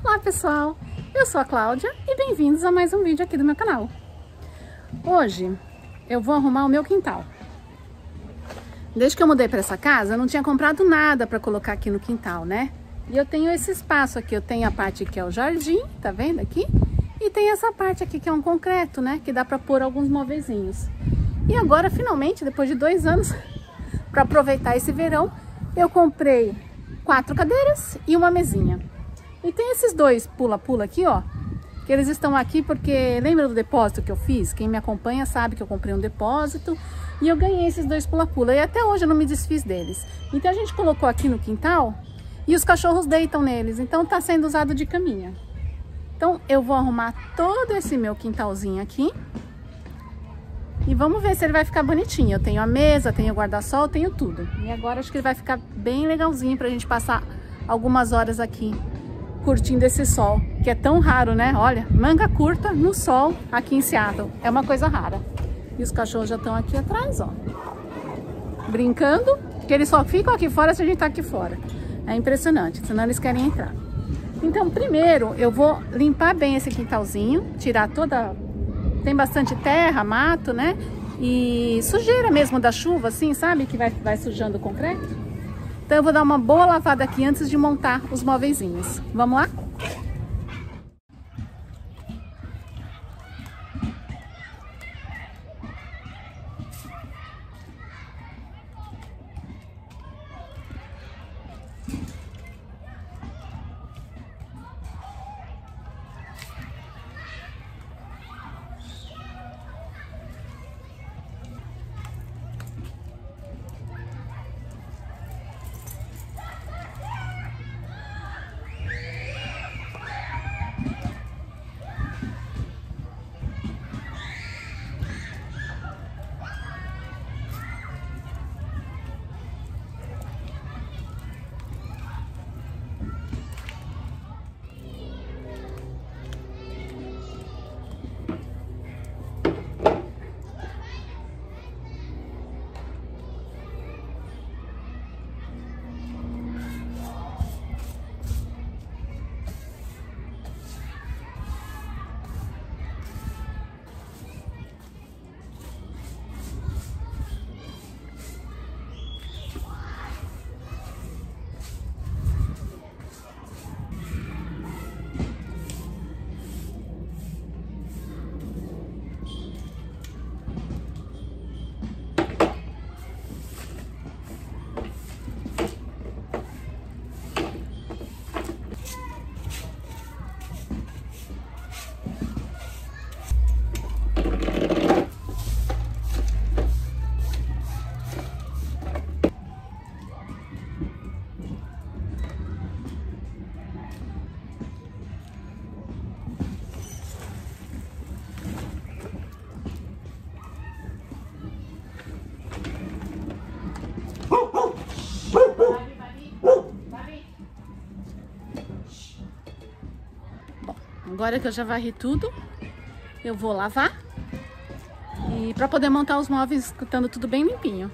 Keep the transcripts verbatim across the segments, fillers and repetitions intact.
Olá pessoal, eu sou a Cláudia e bem-vindos a mais um vídeo aqui do meu canal. Hoje eu vou arrumar o meu quintal. Desde que eu mudei para essa casa, eu não tinha comprado nada para colocar aqui no quintal, né? E eu tenho esse espaço aqui, eu tenho a parte que é o jardim, tá vendo aqui? E tem essa parte aqui que é um concreto, né? Que dá para pôr alguns móveizinhos. E agora, finalmente, depois de dois anos, para aproveitar esse verão, eu comprei quatro cadeiras e uma mesinha. E tem esses dois pula-pula aqui, ó, que eles estão aqui porque, lembra do depósito que eu fiz? Quem me acompanha sabe que eu comprei um depósito e eu ganhei esses dois pula-pula. E até hoje eu não me desfiz deles. Então a gente colocou aqui no quintal e os cachorros deitam neles. Então tá sendo usado de caminha. Então eu vou arrumar todo esse meu quintalzinho aqui. E vamos ver se ele vai ficar bonitinho. Eu tenho a mesa, tenho o guarda-sol, tenho tudo. E agora acho que ele vai ficar bem legalzinho pra gente passar algumas horas aqui curtindo esse sol, que é tão raro, né? Olha, manga curta no sol aqui em Seattle. É uma coisa rara. E os cachorros já estão aqui atrás, ó. Brincando, que eles só ficam aqui fora se a gente tá aqui fora. É impressionante, senão eles querem entrar. Então, primeiro, eu vou limpar bem esse quintalzinho, tirar toda... Tem bastante terra, mato, né? E sujeira mesmo da chuva, assim, sabe? Que vai, vai sujando o concreto. Então eu vou dar uma boa lavada aqui antes de montar os móveizinhos. Vamos lá? Agora que eu já varri tudo, eu vou lavar e para poder montar os móveis, estando tudo bem limpinho.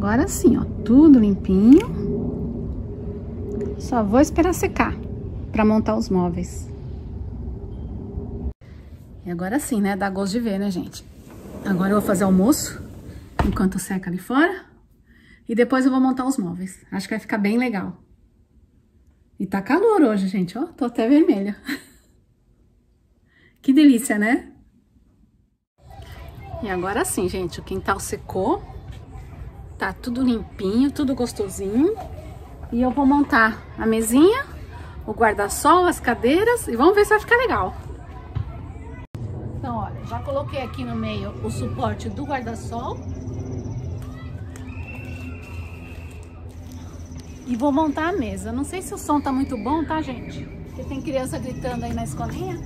agora sim, ó, tudo limpinho. Só vou esperar secar pra montar os móveis. E agora sim, né? Dá gosto de ver, né, gente? Agora eu vou fazer almoço, enquanto seca ali fora. E depois eu vou montar os móveis. Acho que vai ficar bem legal. E tá calor hoje, gente, ó. Tô até vermelha. Que delícia, né? E agora sim, gente, o quintal secou. Tá tudo limpinho, tudo gostosinho. E eu vou montar a mesinha, o guarda-sol, as cadeiras. E vamos ver se vai ficar legal. Então, olha, já coloquei aqui no meio o suporte do guarda-sol. E vou montar a mesa. Não sei se o som tá muito bom, tá, gente? Porque tem criança gritando aí na escolinha.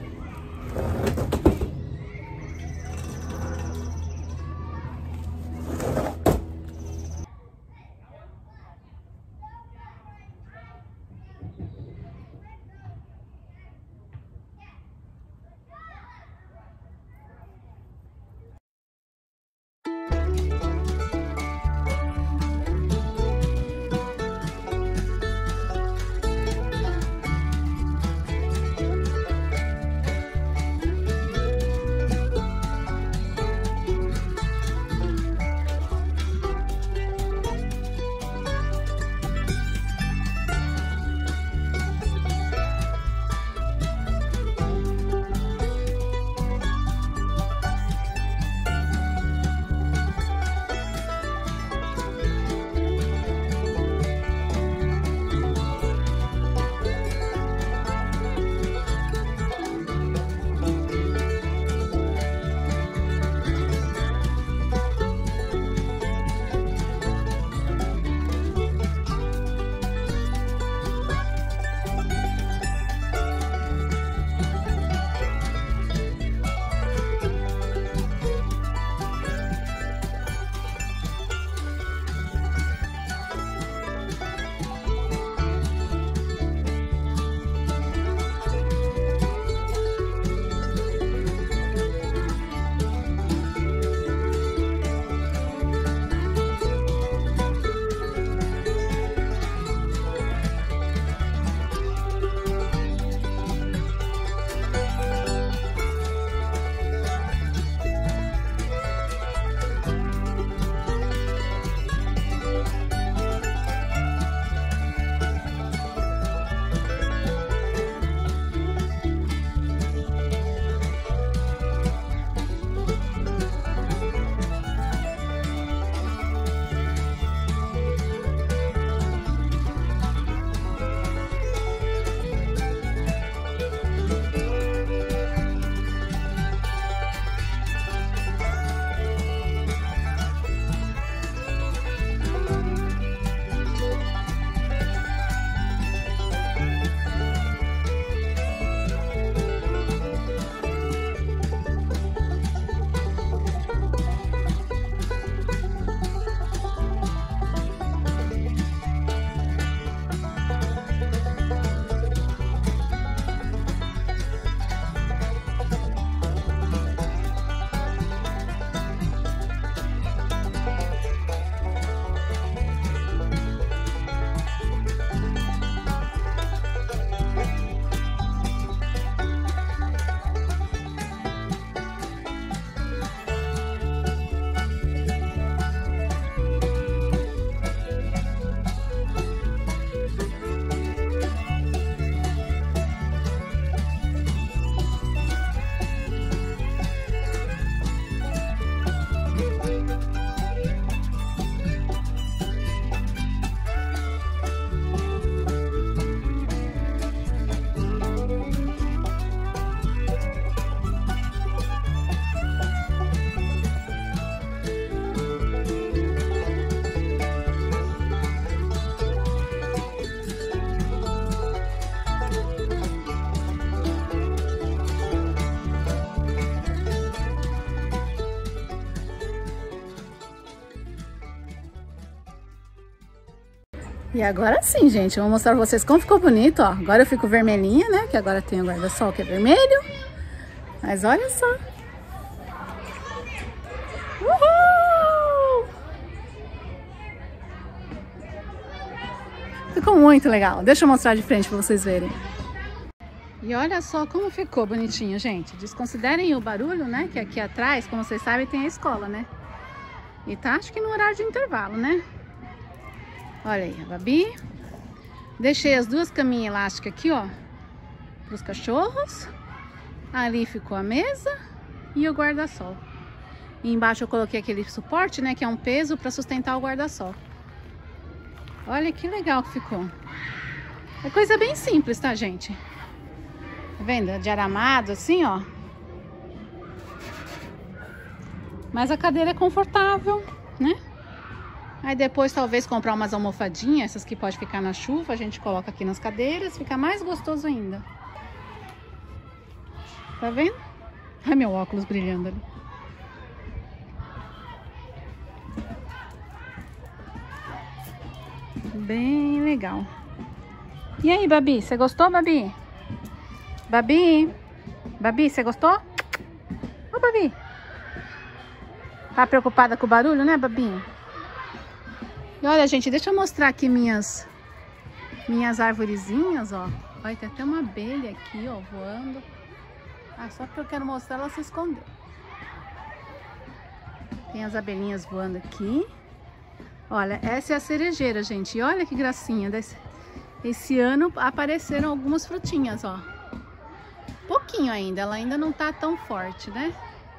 E agora sim, gente, eu vou mostrar pra vocês como ficou bonito, ó. Agora eu fico vermelhinha, né? Que agora tem o guarda-sol que é vermelho. Mas olha só. Uhul! Ficou muito legal. Deixa eu mostrar de frente pra vocês verem. E olha só como ficou bonitinho, gente. Desconsiderem o barulho, né? Que aqui atrás, como vocês sabem, tem a escola, né? E tá, acho que no horário de intervalo, né? Olha aí, a Babi. Deixei as duas caminhas elásticas aqui, ó, pros cachorros. Ali ficou a mesa e o guarda-sol. E embaixo eu coloquei aquele suporte, né? Que é um peso para sustentar o guarda-sol. Olha que legal que ficou. É coisa bem simples, tá, gente? Tá vendo? De aramado, assim, ó. Mas a cadeira é confortável, né? Aí depois talvez comprar umas almofadinhas, essas que pode ficar na chuva, a gente coloca aqui nas cadeiras, fica mais gostoso ainda. Tá vendo? Ai, meu óculos brilhando ali. Bem legal. E aí, Babi, você gostou, Babi? Babi? Babi, você gostou? Ô, Babi. Tá preocupada com o barulho, né, Babi? E olha, gente, deixa eu mostrar aqui minhas minhas arvorezinhas, ó. Olha, tem até uma abelha aqui, ó, voando. Ah, só porque eu quero mostrar, ela se escondeu. Tem as abelhinhas voando aqui. Olha, essa é a cerejeira, gente. E olha que gracinha. Desse... Esse ano apareceram algumas frutinhas, ó. Pouquinho ainda, ela ainda não tá tão forte, né?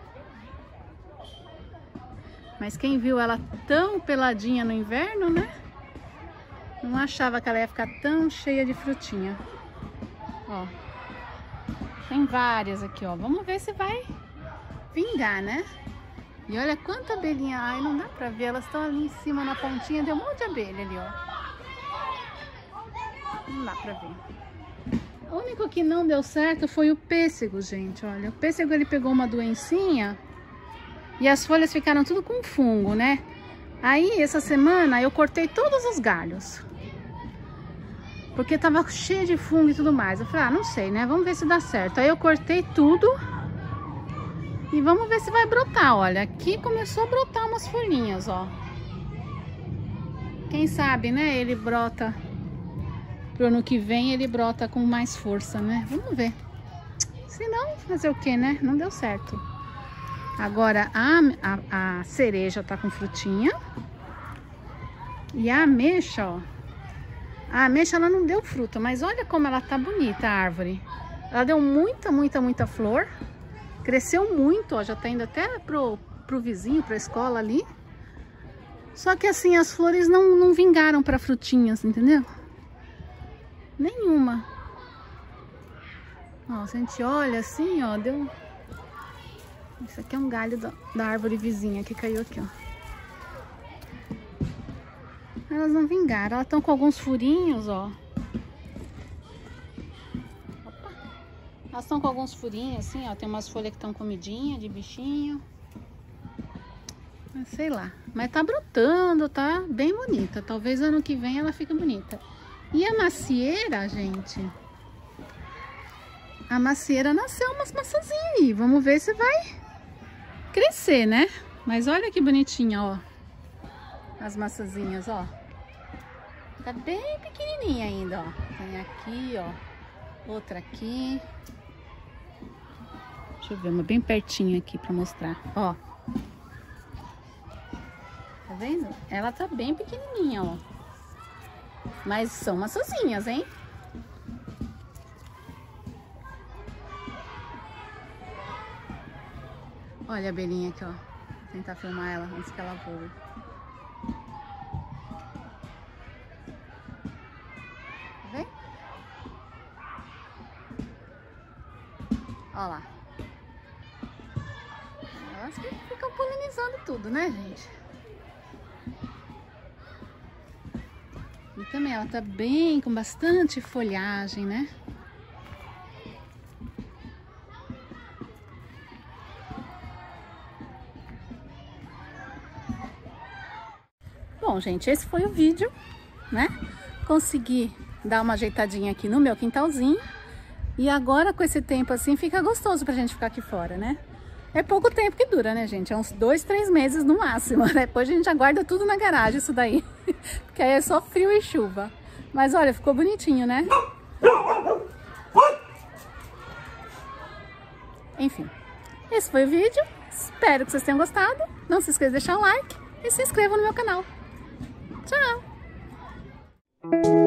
Mas quem viu ela tão peladinha no inverno, né? Não achava que ela ia ficar tão cheia de frutinha. Ó. Tem várias aqui, ó. Vamos ver se vai vingar, né? E olha quanta abelhinha. Ai, não dá pra ver. Elas estão ali em cima na pontinha. Tem um monte de abelha ali, ó. Não dá pra ver. O único que não deu certo foi o pêssego, gente. Olha, o pêssego ele pegou uma doencinha. E as folhas ficaram tudo com fungo, né? Aí, essa semana, eu cortei todos os galhos. Porque tava cheio de fungo e tudo mais. Eu falei, ah, não sei, né? Vamos ver se dá certo. Aí eu cortei tudo. E vamos ver se vai brotar, olha. Aqui começou a brotar umas folhinhas, ó. Quem sabe, né? Ele brota... Pro ano que vem, ele brota com mais força, né? Vamos ver. Se não, fazer o quê, né? Não deu certo. Agora, a, a, a cereja tá com frutinha. E a ameixa, ó. A ameixa, ela não deu fruta, mas olha como ela tá bonita, a árvore. Ela deu muita, muita, muita flor. Cresceu muito, ó. Já tá indo até pro, pro vizinho, pra escola ali. Só que assim, as flores não, não vingaram pra frutinhas, entendeu? Nenhuma. Ó, se a gente olha assim, ó, deu... Isso aqui é um galho da, da árvore vizinha que caiu aqui, ó. Elas não vingaram, elas estão com alguns furinhos, ó. Opa. Elas estão com alguns furinhos, assim, ó. Tem umas folhas que estão comidinhas de bichinho. Mas sei lá. Mas tá brotando, tá bem bonita. Talvez ano que vem ela fique bonita. E a macieira, gente... A macieira nasceu umas maçãzinhas aí. Vamos ver se vai crescer, né? Mas olha que bonitinha, ó. As maçãzinhas, ó. Tá bem pequenininha ainda, ó. Tem aqui, ó. Outra aqui. Deixa eu ver uma bem pertinho aqui pra mostrar, ó. Tá vendo? Ela tá bem pequenininha, ó. Mas são maçãzinhas, hein? Olha a abelhinha aqui, ó. Vou tentar filmar ela antes que ela voe. Tá vendo? Olha lá. Elas que ficam polinizando tudo, né, gente? E também ela tá bem, com bastante folhagem, né? Bom, gente, esse foi o vídeo, né? Consegui dar uma ajeitadinha aqui no meu quintalzinho. E agora, com esse tempo assim, fica gostoso pra gente ficar aqui fora, né? É pouco tempo que dura, né, gente? É uns dois, três meses no máximo. Depois a gente já guarda tudo na garagem, isso daí. Porque aí é só frio e chuva. Mas olha, ficou bonitinho, né? Enfim, esse foi o vídeo. Espero que vocês tenham gostado. Não se esqueça de deixar um like e se inscreva no meu canal. Tchau!